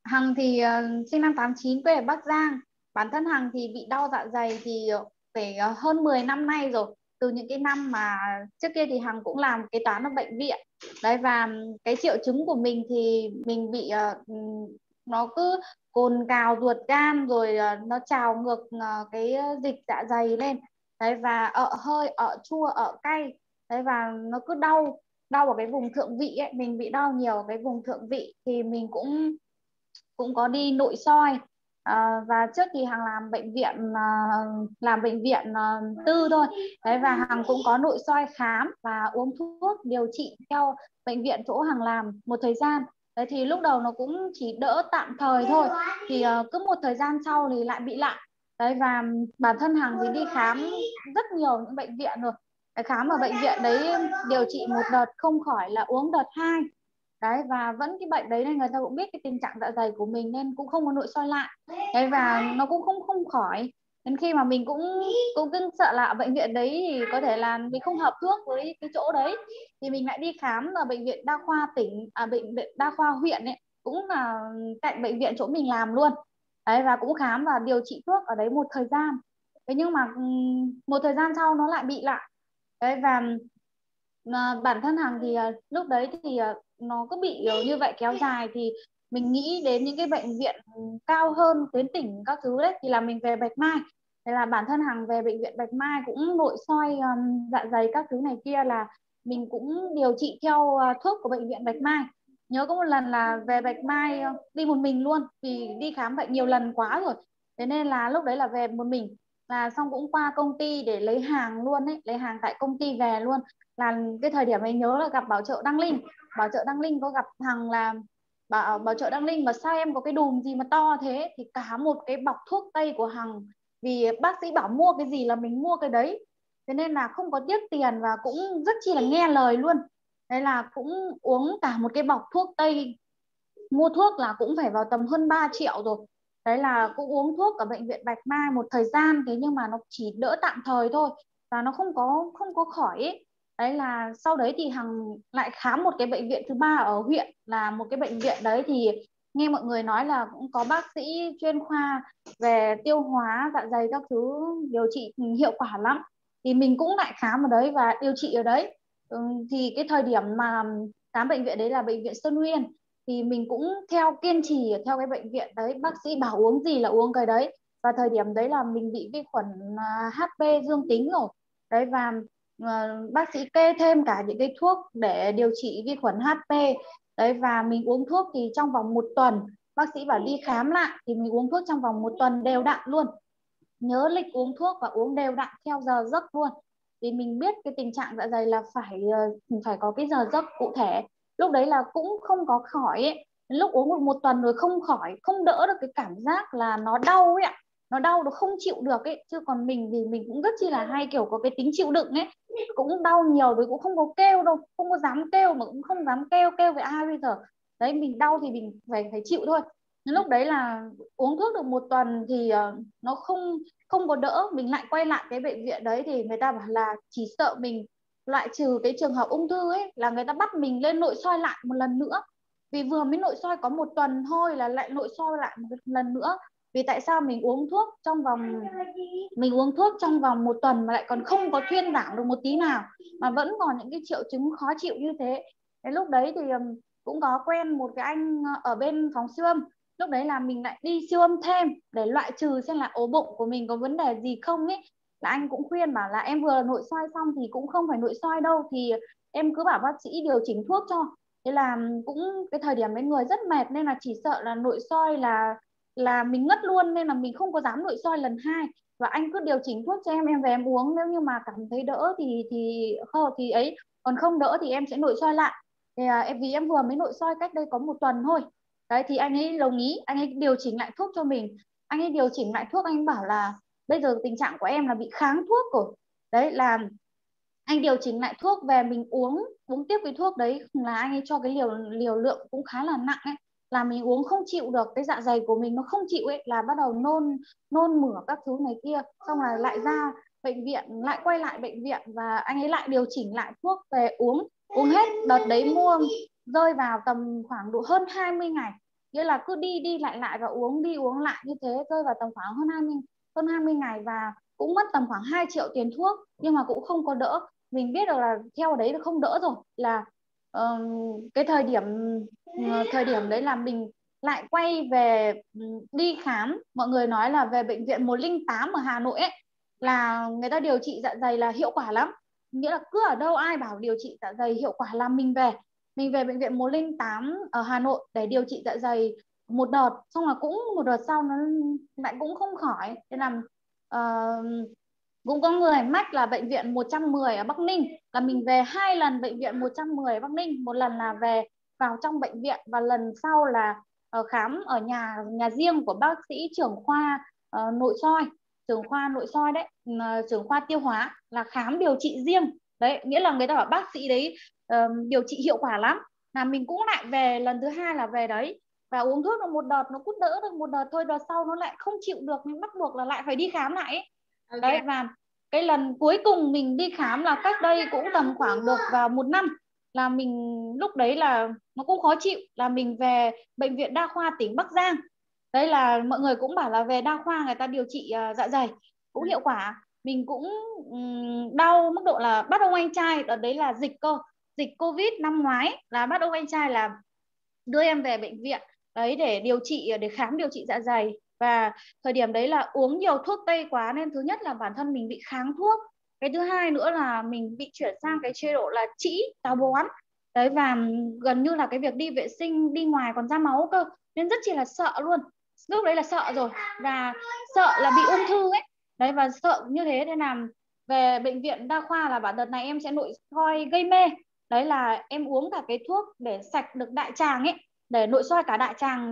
Hằng thì sinh năm 89, quê ở Bắc Giang. Bản thân Hằng thì bị đau dạ dày thì phải hơn 10 năm nay rồi. Từ những cái năm mà trước kia thì Hằng cũng làm kế toán ở bệnh viện. Đấy, và cái triệu chứng của mình thì mình bị nó cứ cồn cào ruột gan, rồi nó trào ngược cái dịch dạ dày lên. Đấy, và hơi, chua, cay. Đấy, và nó cứ đau đau ở cái vùng thượng vị ấy, mình bị đau nhiều ở cái vùng thượng vị thì mình cũng cũng có đi nội soi. Và trước thì Hằng làm bệnh viện tư thôi. Đấy, và Hằng cũng có nội soi khám và uống thuốc điều trị theo bệnh viện chỗ Hằng làm một thời gian. Đấy, thì lúc đầu nó cũng chỉ đỡ tạm thời thôi, thì cứ một thời gian sau thì lại bị lại. Đấy, và bản thân Hằng thì đi khám rất nhiều những bệnh viện rồi. Cái khám ở bệnh viện đấy điều trị một đợt không khỏi là uống đợt hai. Đấy, và vẫn cái bệnh đấy nên người ta cũng biết cái tình trạng dạ dày của mình nên cũng không có nội soi lại. Đấy, và nó cũng không không khỏi. Đến khi mà mình cũng cứ sợ là ở bệnh viện đấy thì có thể là mình không hợp thuốc với cái chỗ đấy, thì mình lại đi khám ở bệnh viện đa khoa tỉnh, bệnh viện đa khoa huyện ấy, cũng là cạnh bệnh viện chỗ mình làm luôn. Đấy, và cũng khám và điều trị thuốc ở đấy một thời gian. Thế nhưng mà một thời gian sau nó lại bị lại. Đấy, và bản thân Hằng thì lúc đấy thì nó cứ bị như vậy kéo dài, thì mình nghĩ đến những cái bệnh viện cao hơn, tuyến tỉnh các thứ đấy, thì là mình về Bạch Mai. Thế là bản thân Hằng về bệnh viện Bạch Mai cũng nội soi dạ dày các thứ này kia, là mình cũng điều trị theo thuốc của bệnh viện Bạch Mai. Nhớ có một lần là về Bạch Mai đi một mình luôn, vì đi khám bệnh nhiều lần quá rồi. Thế nên là lúc đấy là về một mình, là xong cũng qua công ty để lấy hàng luôn ấy, lấy hàng tại công ty về luôn. Là cái thời điểm ấy nhớ là gặp bảo trợ Đăng Linh. Bảo trợ Đăng Linh có gặp Hằng là bảo trợ Đăng Linh mà sao em có cái đùm gì mà to thế, thì cả một cái bọc thuốc tây của Hằng, vì bác sĩ bảo mua cái gì là mình mua cái đấy. Thế nên là không có tiếc tiền và cũng rất chi là nghe lời luôn. Đấy, là cũng uống cả một cái bọc thuốc tây, mua thuốc là cũng phải vào tầm hơn 3 triệu rồi. Đấy, là cũng uống thuốc ở bệnh viện Bạch Mai một thời gian, thế nhưng mà nó chỉ đỡ tạm thời thôi, và nó không có khỏi ấy. Đấy, là sau đấy thì Hằng lại khám một cái bệnh viện thứ ba ở huyện, là một cái bệnh viện đấy thì nghe mọi người nói là cũng có bác sĩ chuyên khoa về tiêu hóa dạ dày các thứ, điều trị hiệu quả lắm. Thì mình cũng lại khám ở đấy và điều trị ở đấy. Thì cái thời điểm mà khám bệnh viện đấy là bệnh viện Sơn Nguyên, thì mình cũng kiên trì theo cái bệnh viện đấy, bác sĩ bảo uống gì là uống cái đấy. Và thời điểm đấy là mình bị vi khuẩn HP dương tính rồi. Đấy, và bác sĩ kê thêm cả những cái thuốc để điều trị vi khuẩn HP. Đấy, và mình uống thuốc thì trong vòng một tuần, bác sĩ bảo đi khám lại, thì mình uống thuốc trong vòng một tuần đều đặn luôn, nhớ lịch uống thuốc và uống đều đặn theo giờ giấc luôn. Thì mình biết cái tình trạng dạ dày là phải có cái giờ giấc cụ thể. Lúc đấy là cũng không có khỏi ấy. Lúc uống một tuần rồi không khỏi, không đỡ được cái cảm giác là nó đau ấy ạ. Nó đau, nó không chịu được ấy. Chứ còn mình thì mình cũng rất chi là hay kiểu có cái tính chịu đựng ấy. Cũng đau nhiều rồi cũng không có kêu đâu, không có dám kêu, mà cũng không dám kêu với ai bây giờ. Đấy, mình đau thì mình phải chịu thôi. Nhưng lúc đấy là uống thuốc được một tuần thì nó không không có đỡ. Mình lại quay lại cái bệnh viện đấy thì người ta bảo là chỉ sợ mình loại trừ cái trường hợp ung thư ấy, là người ta bắt mình lên nội soi lại một lần nữa. Vì vừa mới nội soi có một tuần thôi là lại nội soi lại một lần nữa. Vì tại sao mình uống thuốc trong vòng một tuần mà lại còn không có thuyên giảm được một tí nào, mà vẫn còn những cái triệu chứng khó chịu như thế. Đến lúc đấy thì cũng có quen một cái anh ở bên phòng siêu âm. Lúc đấy là mình lại đi siêu âm thêm để loại trừ xem là ổ bụng của mình có vấn đề gì không ấy. Là anh cũng khuyên bảo là em vừa nội soi xong thì cũng không phải nội soi đâu, thì em cứ bảo bác sĩ điều chỉnh thuốc cho. Thế là cũng cái thời điểm ấy người rất mệt, nên là chỉ sợ là nội soi là mình ngất luôn, nên là mình không có dám nội soi lần hai. Và anh cứ điều chỉnh thuốc cho em về em uống, nếu như mà cảm thấy đỡ thì ấy, còn không đỡ thì em sẽ nội soi lại. Thì vì em vừa mới nội soi cách đây có một tuần thôi. Đấy, thì anh ấy đồng ý, anh ấy điều chỉnh lại thuốc cho mình. Anh ấy điều chỉnh lại thuốc, anh ấy bảo là bây giờ tình trạng của em là bị kháng thuốc rồi. Đấy, là anh điều chỉnh lại thuốc về mình uống tiếp cái thuốc đấy, là anh ấy cho cái liều lượng cũng khá là nặng ấy. Là mình uống không chịu được, cái dạ dày của mình nó không chịu ấy, là bắt đầu nôn mửa các thứ này kia. Xong là lại ra bệnh viện, lại quay lại bệnh viện, và anh ấy lại điều chỉnh lại thuốc về uống hết. Đợt đấy mua rơi vào tầm khoảng độ hơn 20 ngày nghĩa là cứ đi đi lại lại và uống đi uống lại như thế, rơi vào tầm khoảng hơn 20 ngày và cũng mất tầm khoảng 2 triệu tiền thuốc nhưng mà cũng không có đỡ. Mình biết được là theo đấy là không đỡ rồi, là cái thời điểm đấy là mình lại quay về đi khám. Mọi người nói là về bệnh viện 108 ở Hà Nội ấy, là người ta điều trị dạ dày là hiệu quả lắm, nghĩa là cứ ở đâu ai bảo điều trị dạ dày hiệu quả là mình về bệnh viện 108 ở Hà Nội để điều trị dạ dày một đợt, xong là cũng một đợt sau nó lại cũng không khỏi. Thế là cũng có người mách là bệnh viện 110 ở Bắc Ninh, là mình về 2 lần bệnh viện 110 ở Bắc Ninh, một lần là về vào trong bệnh viện và lần sau là khám ở nhà riêng của bác sĩ trưởng khoa nội soi, trưởng khoa nội soi đấy, trưởng khoa tiêu hóa, là khám điều trị riêng đấy, nghĩa là người ta bảo bác sĩ đấy điều trị hiệu quả lắm. Là mình cũng lại về lần thứ hai là về đấy và uống thuốc được một đợt, nó cũng đỡ được một đợt thôi, đợt sau nó lại không chịu được nên bắt buộc là lại phải đi khám lại ấy. Okay. Đấy, và cái lần cuối cùng mình đi khám là cách đây cũng tầm khoảng được vào 1 năm, là mình lúc đấy là nó cũng khó chịu, là mình về bệnh viện đa khoa tỉnh Bắc Giang. Đấy là mọi người cũng bảo là về đa khoa người ta điều trị dạ dày cũng hiệu quả. Mình cũng đau mức độ là bắt ông anh trai, đợt đấy là dịch Covid năm ngoái, là bắt ông anh trai là đưa em về bệnh viện đấy để điều trị, để khám điều trị dạ dày. Và thời điểm đấy là uống nhiều thuốc tây quá nên thứ nhất là bản thân mình bị kháng thuốc, cái thứ hai nữa là mình bị chuyển sang cái chế độ là trĩ táo bón đấy, và gần như là cái việc đi vệ sinh đi ngoài còn ra máu cơ, nên rất chỉ là sợ luôn. Lúc đấy là sợ rồi và sợ là bị ung thư ấy đấy, và sợ như thế nên là về bệnh viện đa khoa là bảo đợt này em sẽ nội soi gây mê. Đấy là em uống cả cái thuốc để sạch được đại tràng ấy, để nội soi cả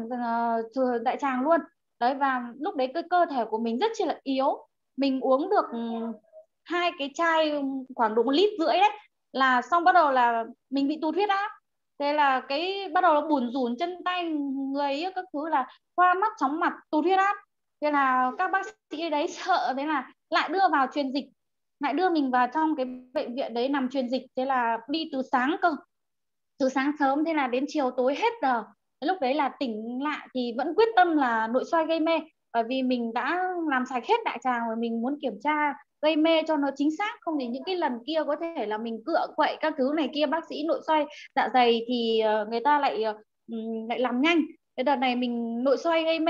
đại tràng luôn đấy. Và lúc đấy cái cơ thể của mình rất chi là yếu, mình uống được 2 cái chai khoảng độ 1,5 lít đấy, là xong bắt đầu là mình bị tụt huyết áp. Thế là cái bắt đầu là bủn rủn chân tay người ấy, các thứ là hoa mắt chóng mặt tụt huyết áp. Thế là các bác sĩ đấy sợ, thế là lại đưa vào truyền dịch, lại đưa mình vào trong cái bệnh viện đấy nằm truyền dịch. Thế là đi từ sáng cơ, từ sáng sớm, thế là đến chiều tối hết giờ. Lúc đấy là tỉnh lại thì vẫn quyết tâm là nội soi gây mê, bởi vì mình đã làm sạch hết đại tràng rồi, mình muốn kiểm tra gây mê cho nó chính xác, không thì những cái lần kia có thể là mình cựa quậy các thứ này kia, bác sĩ nội soi dạ dày thì người ta lại làm nhanh. Cái đợt này mình nội soi gây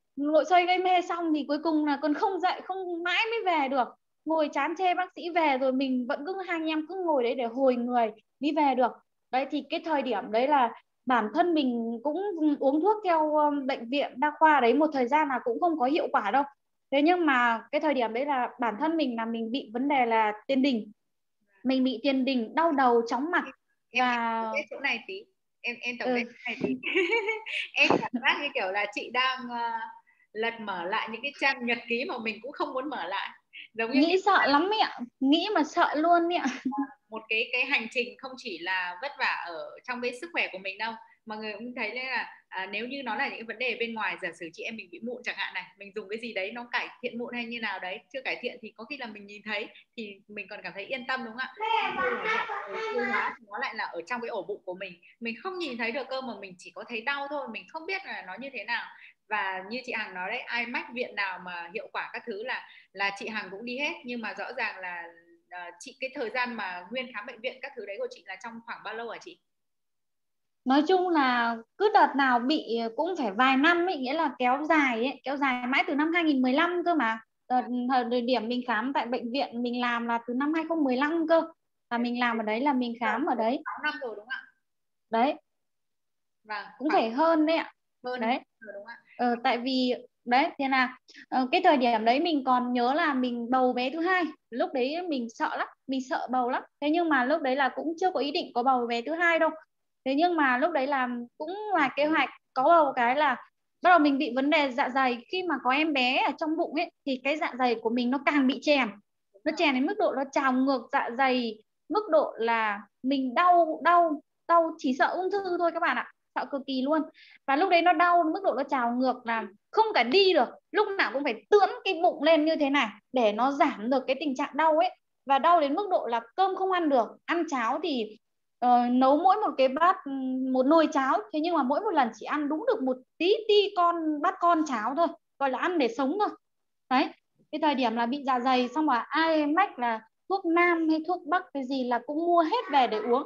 mê xong thì cuối cùng là còn không dậy, không mãi mới về được, ngồi chán chê bác sĩ về rồi mình vẫn cứ hai anh em cứ ngồi đấy để hồi người đi về được. Đấy thì cái thời điểm đấy là bản thân mình cũng uống thuốc theo bệnh viện đa khoa đấy một thời gian là cũng không có hiệu quả đâu. Thế nhưng mà cái thời điểm đấy là bản thân mình là mình bị vấn đề là tiền đình, mình bị tiền đình, đau đầu, chóng mặt. Và em biết chỗ này tí, em tổng kết chỗ này tí. Em cảm giác như kiểu là chị đang lật mở lại những cái trang nhật ký mà mình cũng không muốn mở lại, giống như nghĩ sợ lắm mẹ, nghĩ mà sợ luôn mẹ. một cái hành trình không chỉ là vất vả ở trong cái sức khỏe của mình đâu, mà người cũng thấy là nếu như nó là những vấn đề bên ngoài, giả sử chị em mình bị mụn chẳng hạn này, mình dùng cái gì đấy nó cải thiện mụn hay như nào đấy, chưa cải thiện thì có khi là mình nhìn thấy thì mình còn cảm thấy yên tâm, đúng không ạ? Tiêu hóa thì nó lại là ở trong cái ổ bụng của mình không nhìn thấy được cơ, mà mình chỉ có thấy đau thôi, mình không biết là nó như thế nào. Và như chị Hằng nói đấy, ai mách viện nào mà hiệu quả các thứ là chị Hằng cũng đi hết, nhưng mà rõ ràng là chị cái thời gian mà nguyên khám bệnh viện các thứ đấy của chị là trong khoảng bao lâu hả chị? Nói chung là cứ đợt nào bị cũng phải vài năm ấy, nghĩa là kéo dài ấy, kéo dài mãi từ năm 2015 cơ mà. Thời điểm mình khám tại bệnh viện mình làm là từ năm 2015 cơ, và mình làm ở đấy là mình khám ở đấy 6 năm rồi đúng không ạ? đấy. Vâng, Cũng phải hơn đấy ạ. hơn Đấy rồi đúng không ạ? tại vì đấy thế là cái thời điểm đấy mình còn nhớ là mình bầu bé thứ hai, lúc đấy mình sợ lắm, mình sợ bầu lắm. Thế nhưng mà lúc đấy là cũng chưa có ý định có bầu bé thứ hai đâu. Thế nhưng mà lúc đấy là cũng là kế hoạch có bầu, cái là bắt đầu mình bị vấn đề dạ dày. Khi mà có em bé ở trong bụng ấy thì cái dạ dày của mình nó càng bị chèn, nó chèn đến mức độ nó trào ngược dạ dày, mức độ là mình đau đau đau chỉ sợ ung thư thôi các bạn ạ, sợ cực kỳ luôn. Và lúc đấy nó đau mức độ nó trào ngược là không cả đi được, lúc nào cũng phải tưỡn cái bụng lên như thế này để nó giảm được cái tình trạng đau ấy. Và đau đến mức độ là cơm không ăn được, ăn cháo thì nấu mỗi một cái bát, một nồi cháo, thế nhưng mà mỗi một lần chỉ ăn đúng được một tí ti bát con cháo thôi, gọi là ăn để sống thôi. Đấy, cái thời điểm là bị dạ dày, xong rồi ai mách là thuốc nam hay thuốc bắc cái gì là cũng mua hết về để uống.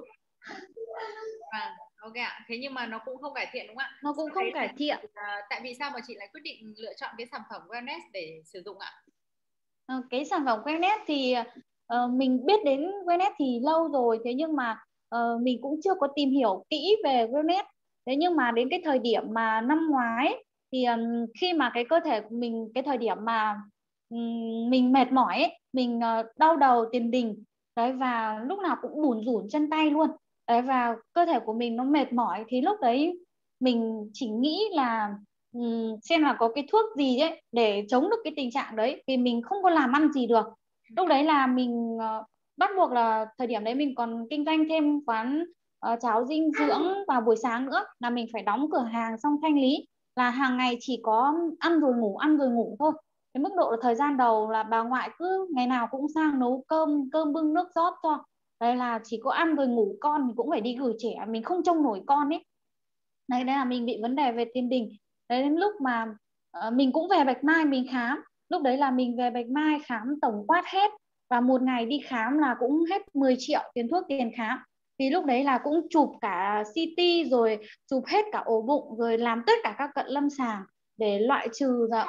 Ok ạ. Thế nhưng mà nó cũng không cải thiện đúng không ạ? Nó cũng không cải thiện. Tại vì sao mà chị lại quyết định lựa chọn cái sản phẩm wellness để sử dụng ạ? Cái sản phẩm wellness thì mình biết đến wellness thì lâu rồi, thế nhưng mà mình cũng chưa có tìm hiểu kỹ về wellness. Thế nhưng mà đến cái thời điểm mà năm ngoái thì khi mà cái cơ thể của mình, cái thời điểm mà mình mệt mỏi ấy, mình đau đầu tiền đình đấy, và lúc nào cũng bủn rủn chân tay luôn đấy, và cơ thể của mình nó mệt mỏi, thì lúc đấy mình chỉ nghĩ là xem là có cái thuốc gì ấy để chống được cái tình trạng đấy, vì mình không có làm ăn gì được. Lúc đấy là mình bắt buộc là thời điểm đấy mình còn kinh doanh thêm quán cháo dinh dưỡng vào buổi sáng nữa, là mình phải đóng cửa hàng xong thanh lý, là hàng ngày chỉ có ăn rồi ngủ, ăn rồi ngủ thôi. Cái mức độ là thời gian đầu là bà ngoại cứ ngày nào cũng sang nấu cơm, cơm bưng nước rót cho, đây là chỉ có ăn rồi ngủ, con mình cũng phải đi gửi trẻ, mình không trông nổi con ấy. Đấy, đây là mình bị vấn đề về tiền đình. Đấy, đến lúc mà mình cũng về Bạch Mai mình khám, lúc đấy là mình về Bạch Mai khám tổng quát hết, và một ngày đi khám là cũng hết 10 triệu tiền thuốc tiền khám. Thì lúc đấy là cũng chụp cả CT, rồi chụp hết cả ổ bụng, rồi làm tất cả các cận lâm sàng để loại trừ ra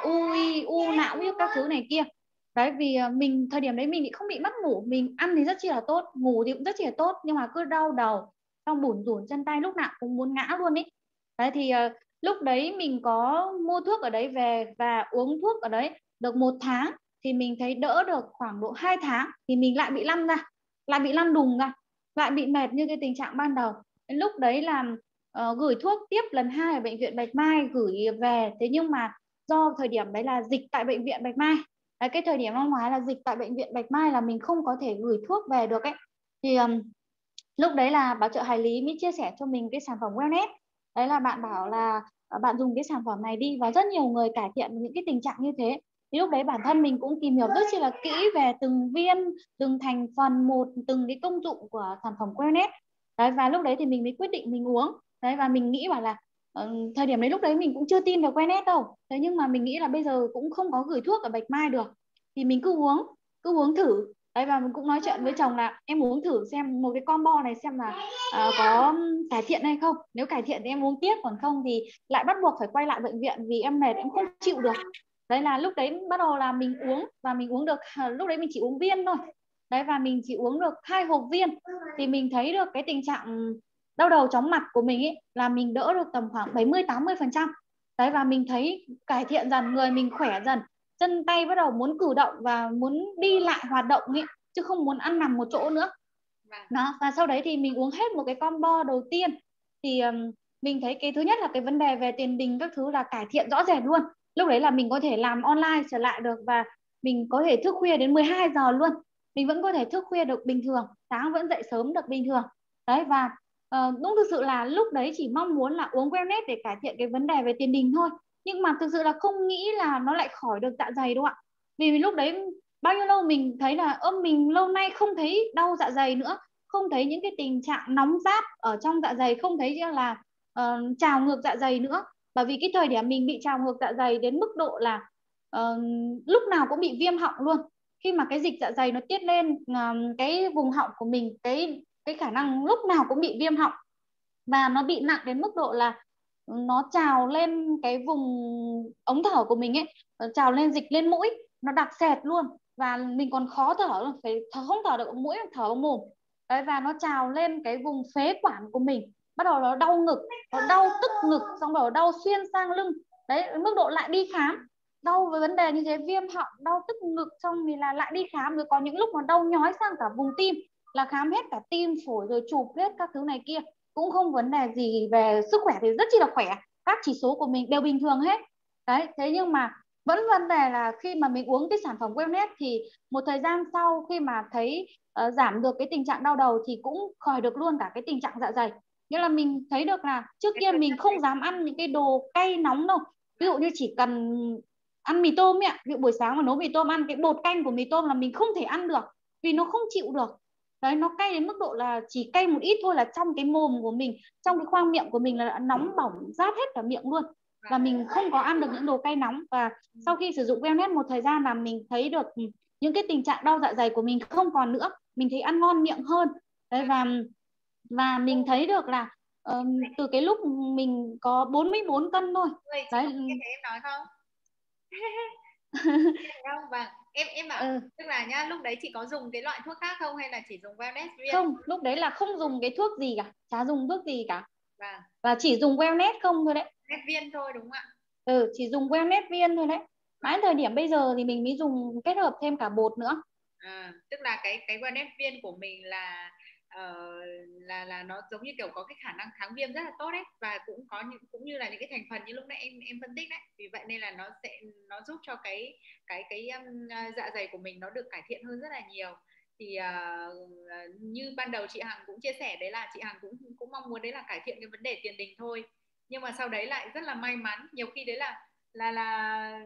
u não như các thứ này kia. Đấy, vì mình thời điểm đấy mình không bị mất ngủ, mình ăn thì rất chi là tốt, ngủ thì cũng rất chi là tốt, nhưng mà cứ đau đầu, xong bủn rủn chân tay, lúc nào cũng muốn ngã luôn ý. Đấy thì lúc đấy mình có mua thuốc ở đấy về và uống thuốc ở đấy được 1 tháng, thì mình thấy đỡ được khoảng độ 2 tháng thì mình lại bị lăn ra, lại bị lăn đùng ra, lại bị mệt như cái tình trạng ban đầu. Đến lúc đấy là gửi thuốc tiếp lần 2 ở bệnh viện Bạch Mai gửi về, thế nhưng mà do thời điểm đấy là dịch tại bệnh viện Bạch Mai. Đấy, cái thời điểm năm ngoái là dịch tại bệnh viện Bạch Mai là mình không có thể gửi thuốc về được ấy. Thì lúc đấy là bảo trợ Hải Lý mới chia sẻ cho mình cái sản phẩm wellness. Đấy là bạn bảo là bạn dùng cái sản phẩm này đi, và rất nhiều người cải thiện những cái tình trạng như thế. Thì lúc đấy bản thân mình cũng tìm hiểu rất là kỹ về từng viên, từng thành phần một, từng cái công dụng của sản phẩm wellness. Đấy, và lúc đấy thì mình mới quyết định mình uống. Đấy, và mình nghĩ bảo là thời điểm đấy lúc đấy mình cũng chưa tin vào wellness đâu. Thế nhưng mà mình nghĩ là bây giờ cũng không có gửi thuốc ở Bạch Mai được, thì mình cứ uống thử. Đấy, và mình cũng nói chuyện với chồng là em uống thử xem một cái combo này xem là có cải thiện hay không, nếu cải thiện thì em uống tiếp, còn không thì lại bắt buộc phải quay lại bệnh viện vì em mệt, em không chịu được. Đấy là lúc đấy bắt đầu là mình uống, và mình uống được, lúc đấy mình chỉ uống viên thôi. Đấy, và mình chỉ uống được 2 hộp viên, thì mình thấy được cái tình trạng đau đầu chóng mặt của mình ấy là mình đỡ được tầm khoảng 70-80%. Đấy, và mình thấy cải thiện dần, người mình khỏe dần, chân tay bắt đầu muốn cử động và muốn đi lại hoạt động ấy, chứ không muốn ăn nằm một chỗ nữa. Đó, và sau đấy thì mình uống hết một cái combo đầu tiên, thì mình thấy cái thứ nhất là cái vấn đề về tiền đình các thứ là cải thiện rõ rệt luôn. Lúc đấy là mình có thể làm online trở lại được, và mình có thể thức khuya đến 12 giờ luôn, mình vẫn có thể thức khuya được bình thường, sáng vẫn dậy sớm được bình thường. Đấy, và đúng thực sự là lúc đấy chỉ mong muốn là uống wellness để cải thiện cái vấn đề về tiền đình thôi, nhưng mà thực sự là không nghĩ là nó lại khỏi được dạ dày đâu ạ. Vì lúc đấy bao nhiêu lâu mình thấy là mình lâu nay không thấy đau dạ dày nữa, không thấy những cái tình trạng nóng rát ở trong dạ dày, không thấy là trào ngược dạ dày nữa. Bởi vì cái thời điểm mình bị trào ngược dạ dày đến mức độ là lúc nào cũng bị viêm họng luôn, khi mà cái dịch dạ dày nó tiết lên cái vùng họng của mình, cái khả năng lúc nào cũng bị viêm họng, và nó bị nặng đến mức độ là nó trào lên cái vùng ống thở của mình ấy, trào lên dịch lên mũi, nó đặc sệt luôn, và mình còn khó thở luôn, phải không thở được bằng mũi, thở bằng mồm. Đấy, và nó trào lên cái vùng phế quản của mình, bắt đầu nó đau ngực, nó đau tức ngực, xong rồi đau xuyên sang lưng. Đấy, mức độ lại đi khám, đau với vấn đề như thế, viêm họng, đau tức ngực, xong thì là lại đi khám, rồi có những lúc mà đau nhói sang cả vùng tim, là khám hết cả tim phổi rồi chụp hết các thứ này kia, cũng không vấn đề gì về sức khỏe, thì rất chi là khỏe, các chỉ số của mình đều bình thường hết. Đấy, thế nhưng mà vẫn vấn đề là khi mà mình uống cái sản phẩm wellness thì một thời gian sau, khi mà thấy giảm được cái tình trạng đau đầu thì cũng khỏi được luôn cả cái tình trạng dạ dày. Nghĩa là mình thấy được là trước kia mình không dám ăn những cái đồ cay nóng đâu, ví dụ như chỉ cần ăn mì tôm ấy, ví dụ buổi sáng mà nấu mì tôm, ăn cái bột canh của mì tôm là mình không thể ăn được, vì nó không chịu được. Đấy, nó cay đến mức độ là chỉ cay một ít thôi là trong cái mồm của mình, trong cái khoang miệng của mình là đã nóng bỏng rát hết cả miệng luôn, và mình không có ăn được những đồ cay nóng. Và sau khi sử dụng wellness một thời gian là mình thấy được những cái tình trạng đau dạ dày của mình không còn nữa, mình thấy ăn ngon miệng hơn. Đấy, và mình thấy được là từ cái lúc mình có 44 cân thôi. Ui, chị đấy có nghe thấy em nói không? Không, vâng, em bảo tức là nhá, lúc đấy chị có dùng cái loại thuốc khác không hay là chỉ dùng wellness viên? Không, lúc đấy là không dùng cái thuốc gì cả, chả dùng thuốc gì cả. Vâng. Và chỉ dùng wellness không thôi đấy. Wellness viên thôi đúng không ạ? Chỉ dùng wellness viên thôi đấy. Mãi thời điểm bây giờ thì mình mới dùng kết hợp thêm cả bột nữa. Tức là cái wellness viên của mình là là nó giống như kiểu có cái khả năng kháng viêm rất là tốt đấy, và cũng như là những cái thành phần như lúc nãy em phân tích đấy, vì vậy nên là nó giúp cho cái dạ dày của mình nó được cải thiện hơn rất là nhiều. Thì như ban đầu chị Hằng cũng chia sẻ đấy là chị Hằng cũng mong muốn đấy là cải thiện cái vấn đề tiền đình thôi, nhưng mà sau đấy lại rất là may mắn, nhiều khi đấy là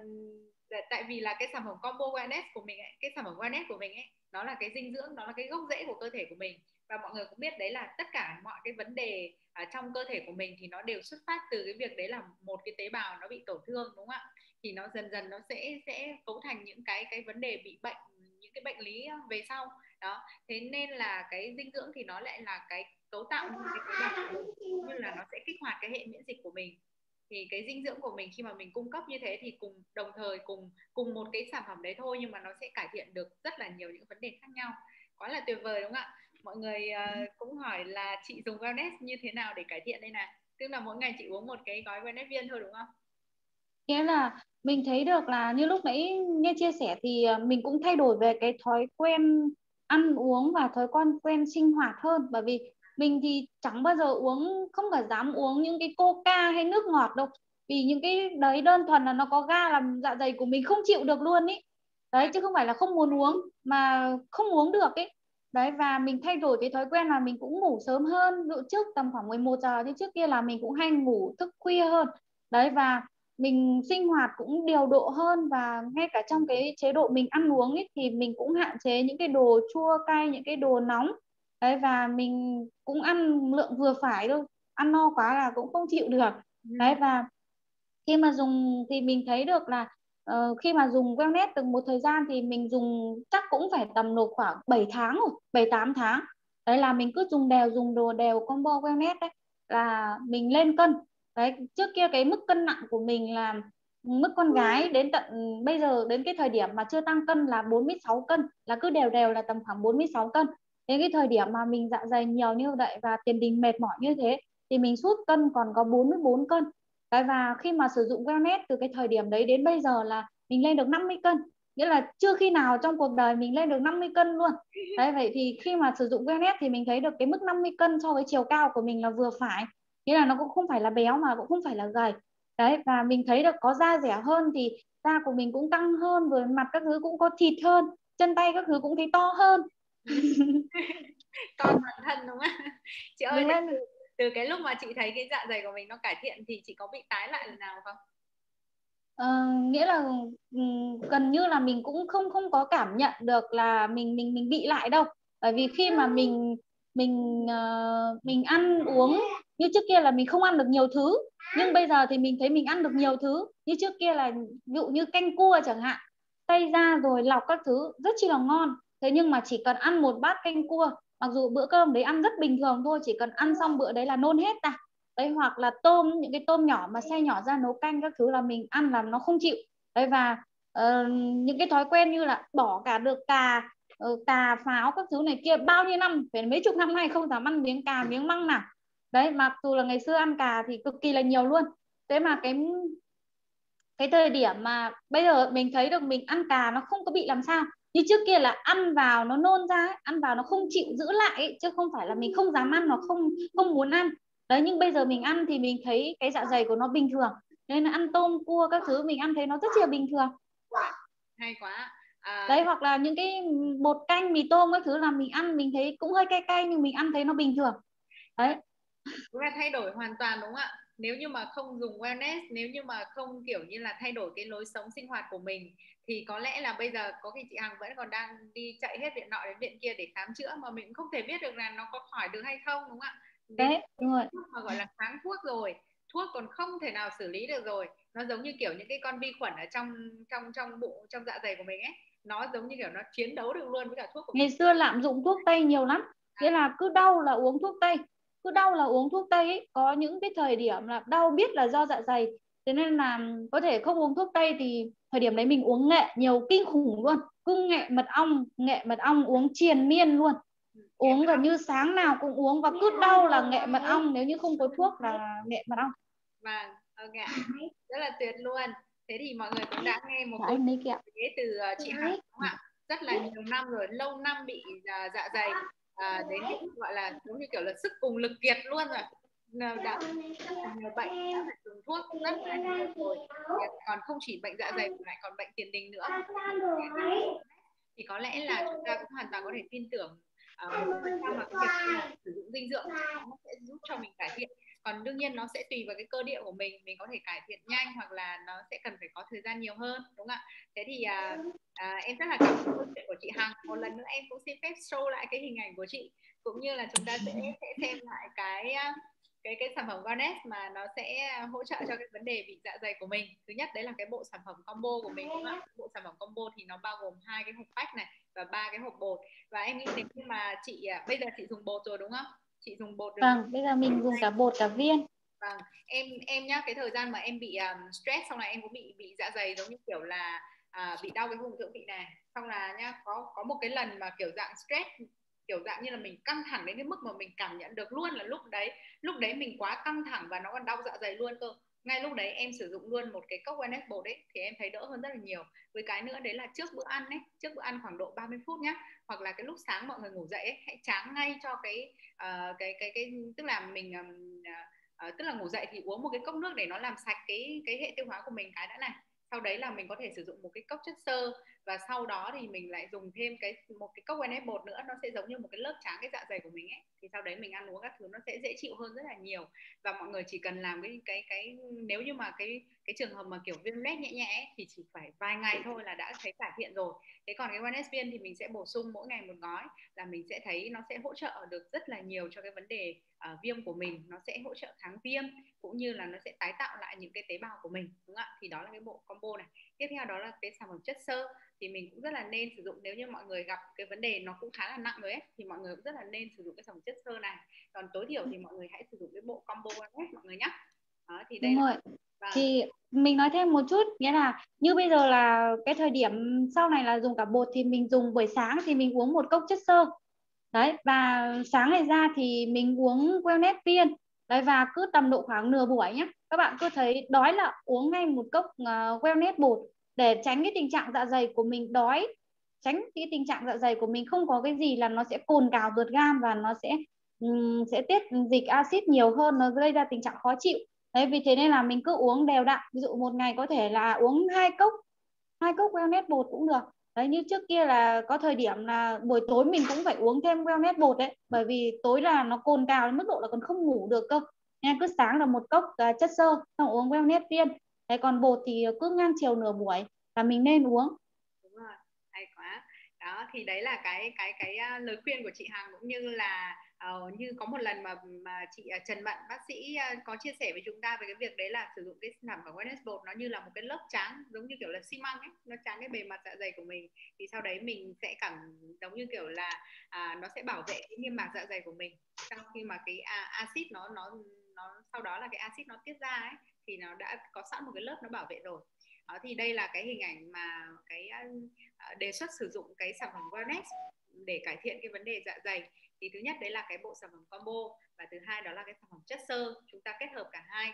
tại vì là cái sản phẩm combo wellness của mình ấy, cái sản phẩm wellness của mình ấy, nó là cái dinh dưỡng, nó là cái gốc rễ của cơ thể của mình, và mọi người cũng biết đấy là tất cả mọi cái vấn đề trong cơ thể của mình thì nó đều xuất phát từ cái việc đấy là một cái tế bào nó bị tổn thương, đúng không ạ? Thì nó dần dần nó sẽ cấu thành những cái vấn đề bị bệnh, những cái bệnh lý về sau đó. Thế nên là cái dinh dưỡng thì nó lại là cái cấu tạo những cái tế bào của mình, như là nó sẽ kích hoạt cái hệ miễn dịch của mình. Thì cái dinh dưỡng của mình khi mà mình cung cấp như thế thì đồng thời cùng một cái sản phẩm đấy thôi, nhưng mà nó sẽ cải thiện được rất là nhiều những vấn đề khác nhau, quá là tuyệt vời đúng không ạ? Mọi người cũng hỏi là chị dùng wellness như thế nào để cải thiện đây này, tức là mỗi ngày chị uống một cái gói wellness viên thôi đúng không? Nghĩa là mình thấy được là như lúc nãy nghe chia sẻ thì mình cũng thay đổi về cái thói quen ăn uống và thói quen sinh hoạt hơn. Bởi vì mình thì chẳng bao giờ uống, không cả dám uống những cái coca hay nước ngọt đâu, vì những cái đấy đơn thuần là nó có ga làm dạ dày của mình không chịu được luôn ý. Đấy, chứ không phải là không muốn uống mà không uống được ấy. Đấy, và mình thay đổi cái thói quen là mình cũng ngủ sớm hơn. Ví dụ trước tầm khoảng 11 giờ thì trước kia là mình cũng hay ngủ thức khuya hơn. Đấy, và mình sinh hoạt cũng điều độ hơn, và ngay cả trong cái chế độ mình ăn uống ấy, thì mình cũng hạn chế những cái đồ chua cay, những cái đồ nóng. Đấy, và mình cũng ăn lượng vừa phải thôi, ăn no quá là cũng không chịu được. Đấy, và khi mà dùng thì mình thấy được là khi mà dùng wellness được một thời gian thì mình dùng chắc cũng phải tầm độ khoảng 7 tháng rồi, 7-8 tháng. Đấy, là mình cứ dùng đồ đều combo wellness đấy là mình lên cân. Đấy, trước kia cái mức cân nặng của mình là mức con gái, đến tận bây giờ đến cái thời điểm mà chưa tăng cân là 46 cân, là cứ đều đều là tầm khoảng 46 cân. Đến cái thời điểm mà mình dạ dày nhiều như vậy và tiền đình mệt mỏi như thế thì mình sút cân còn có 44 cân. Đấy, và khi mà sử dụng wellness từ cái thời điểm đấy đến bây giờ là mình lên được 50 cân. Nghĩa là chưa khi nào trong cuộc đời mình lên được 50 cân luôn. Đấy, vậy thì khi mà sử dụng wellness thì mình thấy được cái mức 50 cân so với chiều cao của mình là vừa phải. Nghĩa là nó cũng không phải là béo mà cũng không phải là gầy. Đấy, và mình thấy được có da dẻ hơn thì da của mình cũng căng hơn, rồi mặt các thứ cũng có thịt hơn, chân tay các thứ cũng thấy to hơn. To toàn thân đúng không? Chị ơi, Lên từ cái lúc mà chị thấy cái dạ dày của mình nó cải thiện thì chị có bị tái lại lần nào không? Nghĩa là gần như là mình cũng không có cảm nhận được là mình bị lại đâu. Bởi vì khi mà mình ăn uống như trước kia là mình không ăn được nhiều thứ, nhưng bây giờ thì mình thấy mình ăn được nhiều thứ. Như trước kia là ví dụ như canh cua chẳng hạn, xay ra rồi lọc các thứ rất chi là ngon. Thế nhưng mà chỉ cần ăn một bát canh cua, mặc dù bữa cơm đấy ăn rất bình thường thôi, chỉ cần ăn xong bữa đấy là nôn hết ta. Đấy, hoặc là tôm, những cái tôm nhỏ mà xay nhỏ ra nấu canh các thứ là mình ăn làm nó không chịu. Đấy, và những cái thói quen như là bỏ cả được cà pháo các thứ này kia, bao nhiêu năm, phải mấy chục năm nay không dám ăn miếng cà miếng măng nào. Đấy, mặc dù là ngày xưa ăn cà thì cực kỳ là nhiều luôn. Thế mà cái thời điểm mà bây giờ mình thấy được mình ăn cà nó không có bị làm sao. Như trước kia là ăn vào nó nôn ra ấy, ăn vào nó không chịu giữ lại ấy, chứ không phải là mình không dám ăn, nó không muốn ăn. Đấy, nhưng bây giờ mình ăn thì mình thấy cái dạ dày của nó bình thường, nên là ăn tôm cua các thứ mình ăn thấy nó rất là bình thường. Hay quá. Đấy, hoặc là những cái bột canh mì tôm các thứ là mình ăn mình thấy cũng hơi cay cay nhưng mình ăn thấy nó bình thường. Đấy, Cũng là thay đổi hoàn toàn đúng không ạ? nếu như mà không dùng wellness, nếu như mà không kiểu như là thay đổi cái lối sống sinh hoạt của mình, thì có lẽ là bây giờ có khi chị Hằng vẫn còn đang đi chạy hết viện nọ đến viện kia để khám chữa mà mình cũng không thể biết được là nó có khỏi được hay không, đúng không ạ? Đến Đấy, đúng rồi. mà gọi là kháng thuốc rồi, thuốc còn không thể nào xử lý được rồi, nó giống như kiểu những cái con vi khuẩn ở trong bụng, trong dạ dày của mình ấy, nó giống như kiểu nó chiến đấu được luôn với cả thuốc của mình. Ngày xưa lạm dụng thuốc tây nhiều lắm, nghĩa là cứ đau là uống thuốc tây, cứ đau là uống thuốc tây ấy. Có những cái thời điểm là đau biết là do dạ dày, thế nên là có thể không uống thuốc tây, thì thời điểm đấy mình uống nghệ nhiều kinh khủng luôn, cứ nghệ mật ong uống triền miên luôn, uống gần như sáng nào cũng uống, và cứ đau là nghệ mật ong, nếu như không có thuốc là nghệ mật ong. Vâng, ok, rất là tuyệt luôn. Thế thì mọi người cũng đã nghe một Chả câu anh mấy kẹo. chuyện từ chị Hằng, đúng không ạ? Rất là nhiều năm rồi, lâu năm bị dạ dày, đến cái mức gọi là giống như kiểu là sức cùng lực kiệt luôn rồi. Đã rất là nhiều bệnh, đã phải dùng thuốc rất là nhiều rồi. Còn không chỉ bệnh dạ dày mà lại còn bệnh tiền đình nữa. Thì có lẽ là chúng ta cũng hoàn toàn có thể tin tưởng 100% vào cái việc là sử dụng dinh dưỡng chắc chắn nó sẽ giúp cho mình cải thiện. Còn đương nhiên nó sẽ tùy vào cái cơ địa của mình có thể cải thiện nhanh hoặc là nó sẽ cần phải có thời gian nhiều hơn, đúng không ạ? Thế thì em rất là cảm ơn câu chuyện của chị Hằng. Một lần nữa em cũng xin phép show lại cái hình ảnh của chị, cũng như là chúng ta sẽ xem lại cái sản phẩm wellness mà nó sẽ hỗ trợ cho cái vấn đề bị dạ dày của mình. Thứ nhất đấy là cái bộ sản phẩm combo của mình, đúng không ạ? Bộ sản phẩm combo thì nó bao gồm 2 cái hộp pack này và 3 cái hộp bột. Và em nghĩ nếu như mà chị bây giờ chị dùng bột rồi đúng không? Chị dùng bột được. Vâng, bây giờ mình dùng cả bột cả viên. Vâng, em nhá, cái thời gian mà em bị stress, xong là em cũng bị dạ dày giống như kiểu là bị đau cái vùng thượng vị này, xong là nhá, có một cái lần mà kiểu dạng stress, kiểu dạng như là mình căng thẳng đến cái mức mà mình cảm nhận được luôn là lúc đấy mình quá căng thẳng và nó còn đau dạ dày luôn cơ. Ngay lúc đấy em sử dụng luôn một cái cốc wellness bột ấy thì em thấy đỡ hơn rất là nhiều. Với cái nữa đấy là trước bữa ăn ấy, trước bữa ăn khoảng độ 30 phút nhá, hoặc là cái lúc sáng mọi người ngủ dậy ấy, hãy tráng ngay cho cái tức là mình tức là ngủ dậy thì uống một cái cốc nước để nó làm sạch cái hệ tiêu hóa của mình cái đã này. Sau đấy là mình có thể sử dụng một cái cốc chất xơ, và sau đó thì mình lại dùng thêm một cái cốc wellness bột nữa, nó sẽ giống như một cái lớp tráng cái dạ dày của mình ấy, thì sau đấy mình ăn uống các thứ nó sẽ dễ chịu hơn rất là nhiều. Và mọi người chỉ cần làm cái nếu như mà cái trường hợp mà kiểu viêm loét nhẹ nhẹ ấy, thì chỉ phải vài ngày thôi là đã thấy cải thiện rồi. Thế còn cái wellness viên thì mình sẽ bổ sung mỗi ngày một gói, là mình sẽ thấy nó sẽ hỗ trợ được rất là nhiều cho cái vấn đề viêm của mình, nó sẽ hỗ trợ kháng viêm cũng như là nó sẽ tái tạo lại những cái tế bào của mình, đúng không ạ? Thì đó là cái bộ combo này. Tiếp theo đó là cái sản phẩm chất xơ, thì mình cũng rất là nên sử dụng nếu như mọi người gặp cái vấn đề nó cũng khá là nặng rồi ấy, thì mọi người cũng rất là nên sử dụng cái sản phẩm chất xơ này. Còn tối thiểu thì mọi người hãy sử dụng cái bộ combo wellness mọi người nhé. Đó, thì đây Đúng rồi. là Thì mình nói thêm một chút, nghĩa là như bây giờ là cái thời điểm sau này là dùng cả bột, thì mình dùng buổi sáng thì mình uống một cốc chất xơ. Đấy, và sáng ngày ra thì mình uống wellness viên. Đấy, và cứ tầm độ khoảng nửa buổi nhé. Các bạn cứ thấy đói là uống ngay một cốc wellness bột, để tránh cái tình trạng dạ dày của mình đói, tránh cái tình trạng dạ dày của mình không có cái gì là nó sẽ cồn cào ruột gan, và nó sẽ tiết dịch axit nhiều hơn, nó gây ra tình trạng khó chịu. Đấy, vì thế nên là mình cứ uống đều đặn, ví dụ một ngày có thể là uống 2 cốc wellness bột cũng được. Đấy, như trước kia là có thời điểm là buổi tối mình cũng phải uống thêm wellness bột đấy, bởi vì tối là nó cồn cào đến mức độ là còn không ngủ được cơ, nên cứ sáng là một cốc chất xơ, xong uống wellness viên. Đấy, còn bột thì cứ ngang chiều nửa buổi là mình nên uống. đúng rồi, hay quá. Đó thì đấy là cái lời khuyên của chị Hằng, cũng như là như có một lần mà chị Trần Mận bác sĩ có chia sẻ với chúng ta về cái việc đấy là sử dụng cái sản phẩm wellness bột, nó như là một cái lớp trắng giống như kiểu là xi măng ấy, nó trắng cái bề mặt dạ dày của mình, thì sau đấy mình sẽ cảm giống như kiểu là nó sẽ bảo vệ cái niêm mạc dạ dày của mình, sau khi mà cái axit nó sau đó là cái axit nó tiết ra ấy, thì nó đã có sẵn một cái lớp nó bảo vệ rồi. Đó, thì đây là cái hình ảnh mà cái đề xuất sử dụng cái sản phẩm wellness để cải thiện cái vấn đề dạ dày. Thì thứ nhất đấy là cái bộ sản phẩm combo, và thứ hai đó là cái sản phẩm chất xơ. Chúng ta kết hợp cả hai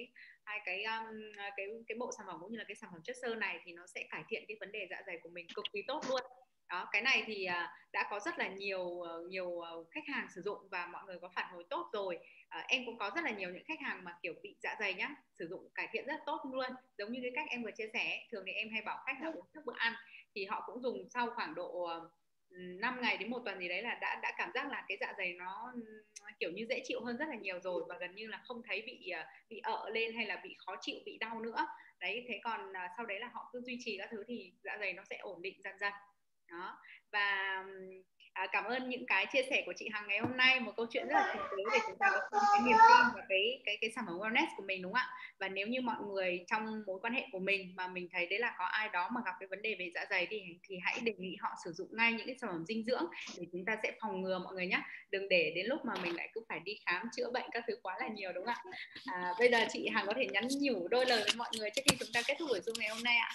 cái bộ sản phẩm cũng như là cái sản phẩm chất xơ này thì nó sẽ cải thiện cái vấn đề dạ dày của mình cực kỳ tốt luôn. Đó, cái này thì đã có rất là nhiều khách hàng sử dụng và mọi người có phản hồi tốt rồi. Em cũng có rất là nhiều những khách hàng mà kiểu bị dạ dày nhá, sử dụng cải thiện rất tốt luôn. Giống như cái cách em vừa chia sẻ, thường thì em hay bảo khách là uống trước bữa ăn, thì họ cũng dùng sau khoảng độ 5 ngày đến 1 tuần gì đấy là đã cảm giác là cái dạ dày nó kiểu như dễ chịu hơn rất là nhiều rồi, và gần như là không thấy bị ợ lên hay là bị khó chịu, bị đau nữa đấy. Thế còn sau đấy là họ cứ duy trì các thứ thì dạ dày nó sẽ ổn định dần dần đó. Và cảm ơn những cái chia sẻ của chị Hằng ngày hôm nay, một câu chuyện rất là thực tế để chúng ta có thêm cái niềm tin vào cái sản phẩm wellness của mình, đúng không ạ? Và nếu như mọi người trong mối quan hệ của mình mà mình thấy đấy là có ai đó mà gặp cái vấn đề về dạ dày thì hãy đề nghị họ sử dụng ngay những cái sản phẩm dinh dưỡng để chúng ta sẽ phòng ngừa mọi người nhé. Đừng để đến lúc mà mình lại cứ phải đi khám chữa bệnh các thứ quá là nhiều, đúng không ạ? Bây giờ chị Hằng có thể nhắn nhủ đôi lời với mọi người trước khi chúng ta kết thúc buổi Zoom ngày hôm nay ạ.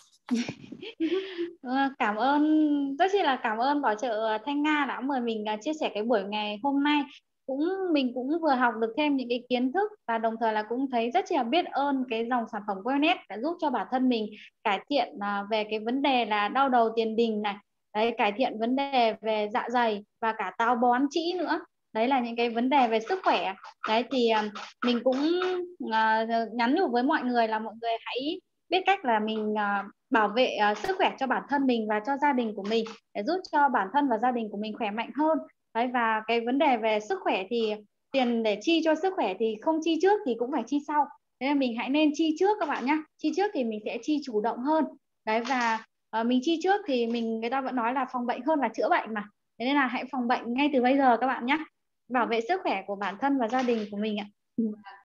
Cảm ơn, rất là cảm ơn bảo trợ Thanh Nga đã mời mình chia sẻ cái buổi ngày hôm nay. Mình cũng vừa học được thêm những cái kiến thức, và đồng thời là cũng thấy rất là biết ơn cái dòng sản phẩm wellness đã giúp cho bản thân mình cải thiện về cái vấn đề là đau đầu tiền đình này, đấy, cải thiện vấn đề về dạ dày và cả táo bón trĩ nữa. Đấy là những cái vấn đề về sức khỏe. Đấy thì mình cũng nhắn nhủ với mọi người là mọi người hãy biết cách là mình bảo vệ sức khỏe cho bản thân mình và cho gia đình của mình, để giúp cho bản thân và gia đình của mình khỏe mạnh hơn. Đấy, và cái vấn đề về sức khỏe thì tiền để chi cho sức khỏe thì không chi trước thì cũng phải chi sau. Thế nên mình hãy nên chi trước các bạn nhé. Chi trước thì mình sẽ chi chủ động hơn. Đấy, và mình chi trước thì người ta vẫn nói là phòng bệnh hơn là chữa bệnh mà. Thế nên là hãy phòng bệnh ngay từ bây giờ các bạn nhé. Bảo vệ sức khỏe của bản thân và gia đình của mình ạ.